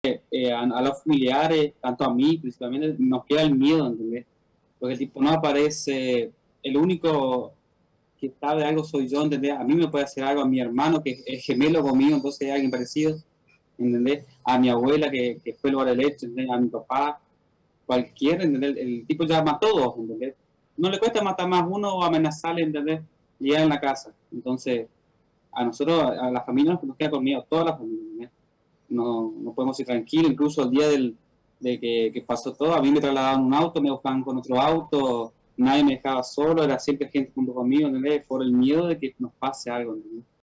a los familiares, tanto a mí principalmente, nos queda el miedo, ¿entendés? Porque tipo no aparece, el único que sabe algo soy yo, ¿entendés? A mí me puede hacer algo a mi hermano que es gemelo conmigo, entonces es alguien parecido, ¿entendés? A mi abuela que fue el del hecho, ¿entendés? A mi papá, cualquiera, ¿entendés? El tipo llama a todos, ¿entendés? No le cuesta matar más uno o amenazarle, ¿entendés? Llegar en la casa. Entonces, a nosotros, a la familia nos queda con miedo, toda la familia, ¿entendés? No podemos ir tranquilos, incluso el día que pasó todo, a mí me trasladaban un auto, me buscaban con otro auto, nadie me dejaba solo, era siempre gente junto conmigo, ¿entendés? Por el miedo de que nos pase algo, ¿entendés?